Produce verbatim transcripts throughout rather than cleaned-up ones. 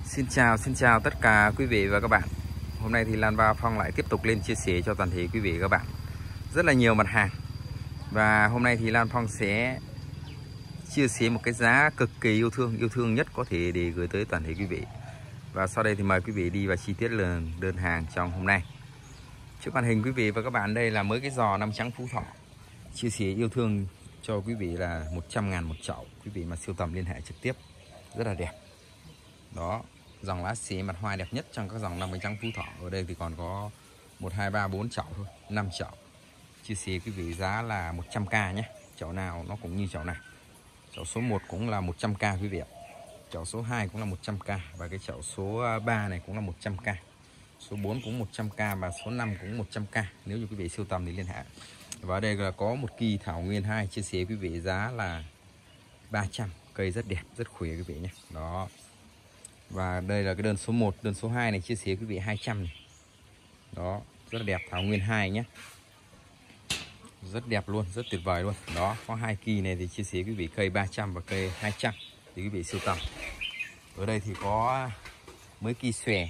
Xin chào, xin chào tất cả quý vị và các bạn. Hôm nay thì Lan Va Phong lại tiếp tục lên chia sẻ cho toàn thể quý vị và các bạn rất là nhiều mặt hàng. Và hôm nay thì Lan Phong sẽ chia sẻ một cái giá cực kỳ yêu thương, yêu thương nhất có thể để gửi tới toàn thể quý vị. Và sau đây thì mời quý vị đi vào chi tiết lần đơn hàng trong hôm nay. Trước màn hình quý vị và các bạn, đây là mới cái giò năm trắng Phú Thọ. Chia sẻ yêu thương cho quý vị là một trăm ngàn một chậu. Quý vị mà sưu tầm liên hệ trực tiếp, rất là đẹp. Đó, dòng lá xế mặt hoa đẹp nhất trong các dòng năm bánh trắng Phú Thọ. Ở đây thì còn có một, hai, ba, bốn chậu thôi, năm chậu. Chia sẻ quý vị giá là một trăm k nhé. Chậu nào nó cũng như chậu này. Chậu số một cũng là một trăm k quý vị ạ. Chậu số hai cũng là một trăm k. Và cái chậu số ba này cũng là một trăm k. Số bốn cũng một trăm k và số năm cũng một trăm k. Nếu như quý vị sưu tầm thì liên hệ. Và ở đây là có một kỳ thảo nguyên hai. Chia sẻ quý vị giá là ba trăm. Cây rất đẹp, rất khỏe quý vị nhé. Đó. Và đây là cái đơn số một, đơn số hai này chia sẻ quý vị hai trăm này. Đó, rất là đẹp, thảo nguyên hai nhé. Rất đẹp luôn, rất tuyệt vời luôn. Đó, có hai kỳ này thì chia sẻ quý vị cây ba trăm và cây hai trăm thì quý vị sưu tầm. Ở đây thì có mấy kỳ xòe.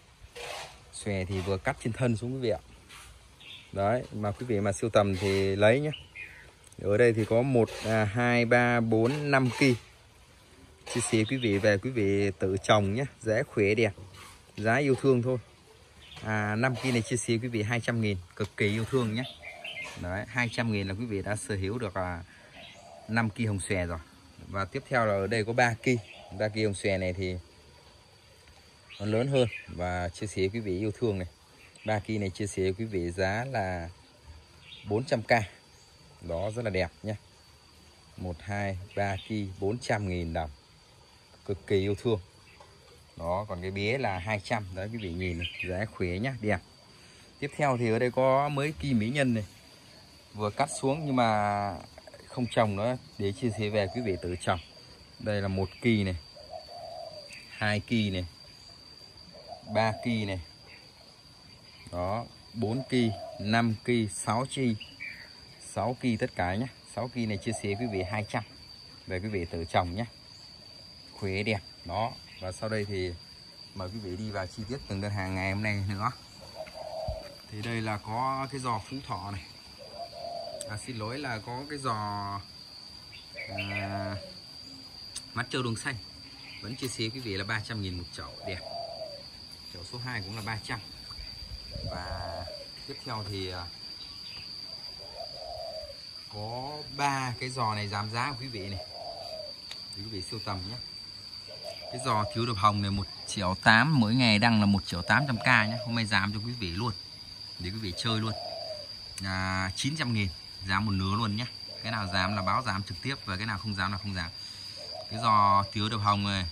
Xòe thì vừa cắt trên thân xuống quý vị ạ. Đấy, mà quý vị mà sưu tầm thì lấy nhé. Ở đây thì có một, hai, ba, bốn, năm kỳ. Chia sẻ quý vị về quý vị tự trồng nhé, giá khỏe đẹp, giá yêu thương thôi. À, năm kỳ này chia sẻ quý vị hai trăm nghìn, cực kỳ yêu thương nhé. Đấy, hai trăm nghìn là quý vị đã sở hữu được à, năm kỳ hồng xòe rồi. Và tiếp theo là ở đây có ba kỳ. ba kỳ hồng xòe này thì nó lớn hơn và chia sẻ quý vị yêu thương này. ba kỳ này chia sẻ quý vị giá là bốn trăm k. Đó, rất là đẹp nhé. một, hai, ba kỳ bốn trăm nghìn đồng. Cực kỳ yêu thương. Đó, còn cái bé là hai trăm. Đấy, quý vị nhìn này, giá khỏe nhá, đẹp. Tiếp theo thì ở đây có mấy kỳ mỹ nhân này. Vừa cắt xuống nhưng mà không trồng nữa, để chia sẻ về quý vị tự trồng. Đây là một kỳ này, hai kỳ này, ba kỳ này. Đó, bốn kỳ, năm kỳ, sáu kỳ. sáu kỳ tất cả nhé. sáu kỳ này chia sẻ quý vị hai trăm về quý vị tự trồng nhé. Khỏe đẹp. Đó, và sau đây thì mời quý vị đi vào chi tiết từng đơn hàng ngày hôm nay nữa. Thì đây là có cái giò Phú Thọ này. À, xin lỗi là có cái giò à, mắt trâu đường xanh. Vẫn chia sẻ quý vị là ba trăm nghìn một chậu, đẹp. Chậu số hai cũng là ba trăm. Và tiếp theo thì à, có ba cái giò này giảm giá của quý vị này, thì quý vị sưu tầm nhé. Cái giò thiếu độc hồng này một triệu tám, mỗi ngày đăng là một triệu tám trăm k nhé. Hôm nay giảm cho quý vị luôn, để quý vị chơi luôn. À, chín trăm nghìn, giảm một nửa luôn nhé. Cái nào giảm là báo giảm trực tiếp, và cái nào không giảm là không giảm. Cái giò thiếu độc hồng này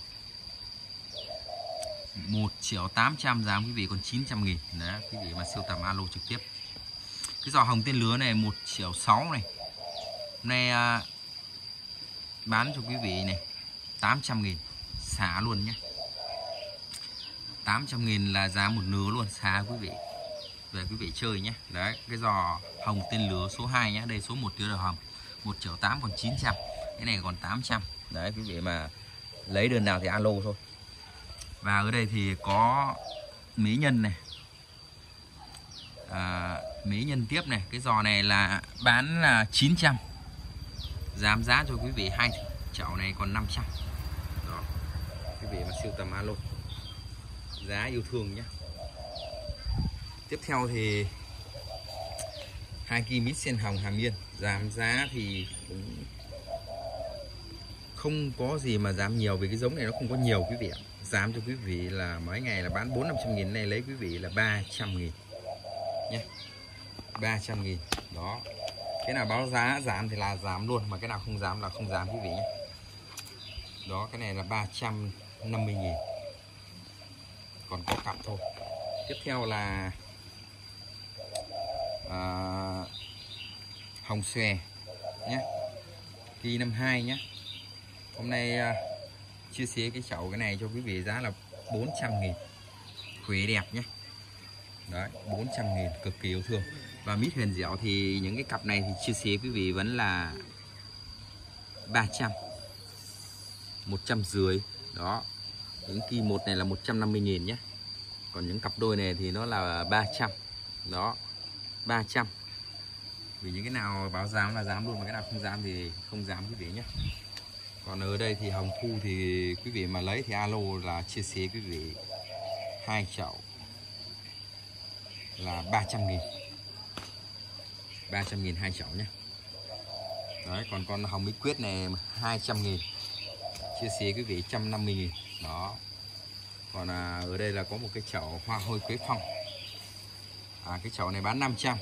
một triệu tám trăm, giảm quý vị còn chín trăm nghìn. Đấy, quý vị mà sưu tầm alo trực tiếp. Cái giò hồng tên lứa này một triệu sáu này. Hôm nay à, bán cho quý vị này tám trăm nghìn, xả luôn nhé. tám trăm nghìn là giá một nửa luôn, xả quý vị về quý vị chơi nhé. Đấy, cái giò hồng tên lứa số hai nhé. Đây số một tiêu đầu hồng một triệu tám còn chín trăm. Cái này còn tám trăm. Đấy, quý vị mà lấy đơn nào thì alo thôi. Và ở đây thì có mỹ nhân này. À, mỹ nhân tiếp này. Cái giò này là bán là chín trăm. Giảm giá cho quý vị hai chậu này còn năm trăm. Đó, quý vị mà sưu tầm alo, giá yêu thương nhé. Tiếp theo thì hai kỳ mít sen hồng hàm yên. Giảm giá thì cũng không có gì mà giảm nhiều, vì cái giống này nó không có nhiều quý vị ạ. Giảm cho quý vị là mấy ngày là bán bốn năm trăm nghìn, này lấy quý vị là ba trăm nghìn nhé. ba trăm nghìn. Đó, cái nào báo giá giảm thì là giảm luôn, mà cái nào không giảm là không giảm quý vị nhé. Đó, cái này là ba trăm năm mươi nghìn, còn có cặp thôi. Tiếp theo là à, hồng xòe nhé, kỳ năm hai nhé. Hôm nay à, chia sẻ cái chậu cái này cho quý vị giá là bốn trăm nghìn, khỏe đẹp nhé. Đấy, bốn trăm nghìn, cực kỳ yêu thương. Và mít huyền dẻo thì những cái cặp này thì chia sẻ quý vị vẫn là ba trăm, một trăm rưỡi. Đó, Những kỳ một này là một trăm năm mươi nghìn nhé. Còn những cặp đôi này thì nó là ba trăm. Đó, ba trăm. Vì những cái nào báo giá là dám luôn, mà cái nào không dám thì không dám quý vị nhé. Còn ở đây thì hồng thu thì quý vị mà lấy thì alo là chia sẻ quý vị hai chậu là ba trăm nghìn. ba trăm nghìn hai chậu nhé. Đấy, còn con hồng bí quyết này hai trăm nghìn. Chia sẻ quý vị một trăm năm mươi nghìn. Đó. Còn à, ở đây là có một cái chậu hoa hôi quế phong. À, cái chậu này bán năm trăm.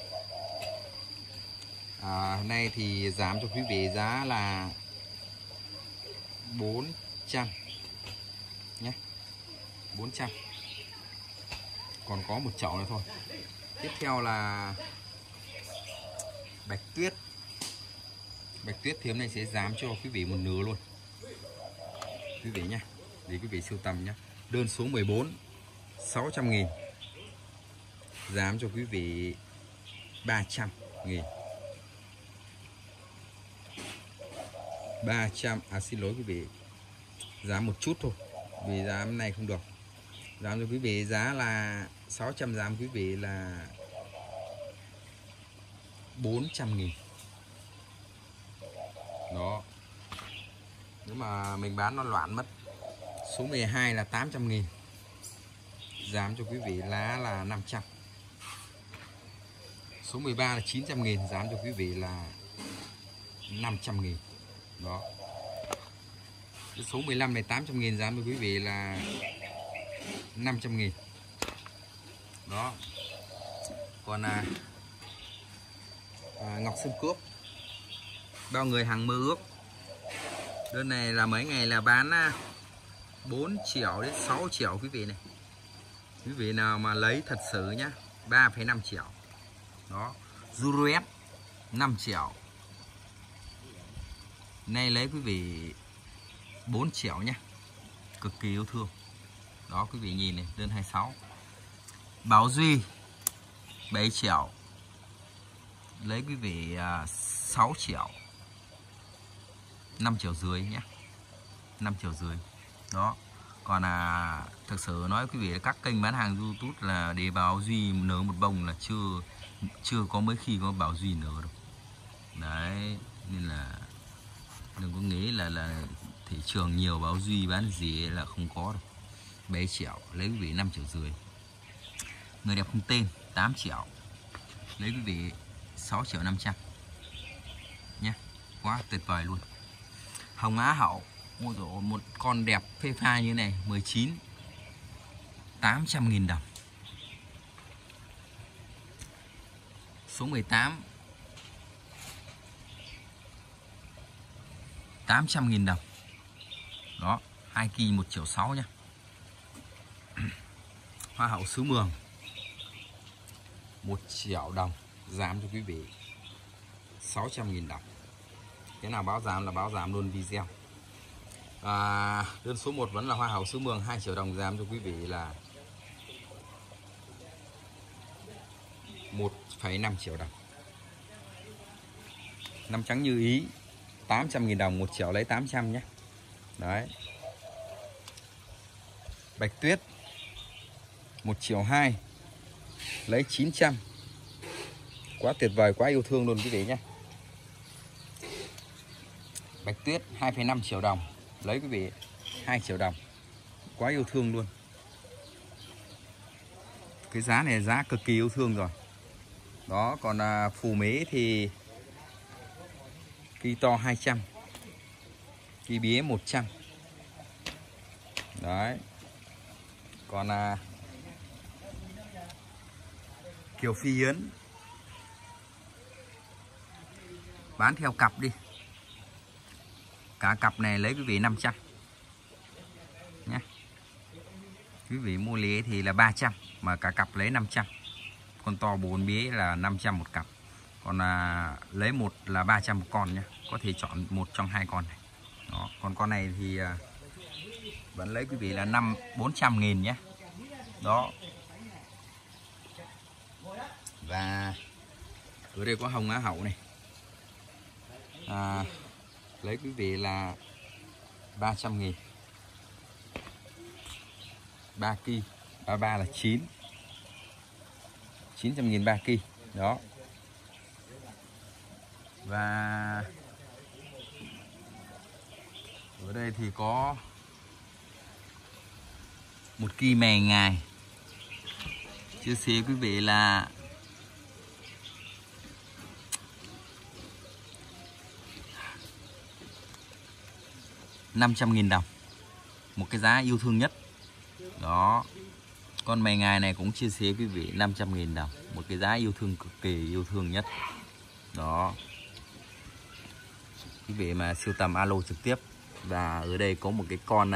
À, hôm nay thì giảm cho quý vị giá là bốn trăm nhé. bốn trăm. Còn có một chậu nữa thôi. Tiếp theo là bạch tuyết. Bạch tuyết thì hôm nay sẽ giảm cho quý vị một nửa luôn quý vị nhé, để quý vị sưu tầm nhé. Đơn số mười bốn, sáu trăm nghìn. Giảm cho quý vị ba trăm nghìn. ba trăm, à xin lỗi quý vị, giá một chút thôi, vì giá hôm nay không được. Giảm cho quý vị giá là sáu trăm, giảm quý vị là bốn trăm nghìn. Đó. Nếu mà mình bán nó loạn mất. Số mười hai là tám trăm nghìn. Giảm cho quý vị lá là năm trăm. Số mười ba là chín trăm nghìn. Giảm cho quý vị là năm trăm nghìn. Đó. Số mười lăm này tám trăm nghìn. Giảm cho quý vị là năm trăm nghìn. Đó. Còn à, à, ngọc sơn cướp, bao người hàng mơ ước. Đơn này là mấy ngày là bán bốn triệu đến sáu triệu quý vị này. Quý vị nào mà lấy thật sự nhá, ba phẩy năm triệu. Đó. Juliet năm triệu. Nay lấy quý vị bốn triệu nhá. Cực kỳ yêu thương. Đó quý vị nhìn này, đơn hai mươi sáu. Bảo Duy bảy triệu. Lấy quý vị sáu triệu. năm triệu rưỡi nhé. năm triệu rưỡi. Đó. Còn là thực sự nói quý vị, các kênh bán hàng YouTube là để Bảo Duy nở một bông là chưa chưa có mấy khi có Bảo Duy nở đâu. Đấy, nên là đừng có nghĩ là là thị trường nhiều Bảo Duy bán gì là không có đâu. bảy triệu, lấy quý vị năm triệu rưỡi. Người đẹp không tên tám triệu. Lấy quý vị sáu triệu năm trăm. Nhé. Quá tuyệt vời luôn. Hồng Á Hậu, một, một con đẹp phê pha như này, mười chín, tám trăm nghìn đồng. Số mười tám, tám trăm nghìn đồng. Đó, hai kỳ một triệu sáu nhá. Hoa hậu xứ Mường một triệu đồng, giảm cho quý vị sáu trăm nghìn đồng. Cái nào báo giảm là báo giảm luôn video. À, đơn số một vẫn là hoa hậu xứ Mường hai triệu đồng, giảm cho quý vị là một phẩy năm triệu đồng. Năm trắng như ý tám trăm nghìn đồng, một triệu lấy tám trăm nhé. Đấy. Bạch tuyết một triệu hai, lấy chín trăm. Quá tuyệt vời, quá yêu thương luôn quý vị nhé. Bạch tuyết hai phẩy năm triệu đồng, lấy quý vị hai triệu đồng. Quá yêu thương luôn. Cái giá này giá cực kỳ yêu thương rồi. Đó, còn à, phù mế thì kỳ to hai trăm, kỳ bía một trăm. Đấy. Còn à, Kiều Phi Yến bán theo cặp đi. Cả cặp này lấy quý vị năm trăm nhé. Quý vị mua lẻ thì là ba trăm, mà cả cặp lấy năm trăm. Con to bốn bía là năm trăm một cặp. Còn à, lấy một là ba trăm một con nhé. Có thể chọn một trong hai con này. Đó. Còn con này thì à, vẫn lấy quý vị là năm bốn trăm nghìn nhé. Đó. Và ở đây có hồng Á Hậu này. À, lấy quý vị là ba trăm nghìn. ba ki, ba ba là chín, chín trăm nghìn ba ki đó. Và ở đây thì có một ki mè ngài, chia sẻ quý vị là năm trăm nghìn đồng, một cái giá yêu thương nhất đó. Con mè ngài này cũng chia sẻ quý vị năm trăm nghìn đồng, một cái giá yêu thương cực kỳ yêu thương nhất đó. Quý vị mà sưu tầm alo trực tiếp. Và ở đây có một cái con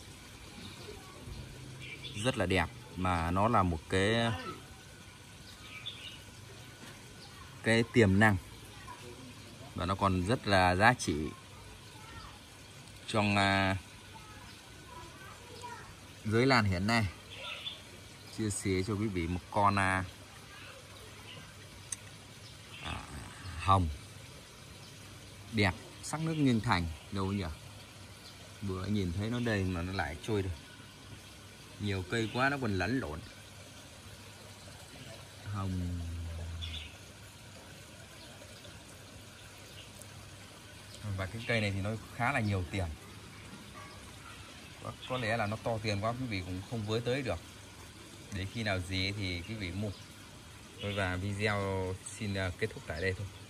rất là đẹp, mà nó là một cái cái tiềm năng và nó còn rất là giá trị trong uh, giới lan hiện nay. Chia sẻ cho quý vị một con uh, à, hồng đẹp, sắc nước nghiêng thành đâu nhỉ. Vừa nhìn thấy nó đây mà nó lại trôi được, nhiều cây quá nó còn lẫn lộn. Hồng và cái cây này thì nó khá là nhiều tiền, có, có lẽ là nó to tiền quá quý vị cũng không với tới được. Để khi nào gì thì quý vị mua. Và video xin kết thúc tại đây thôi.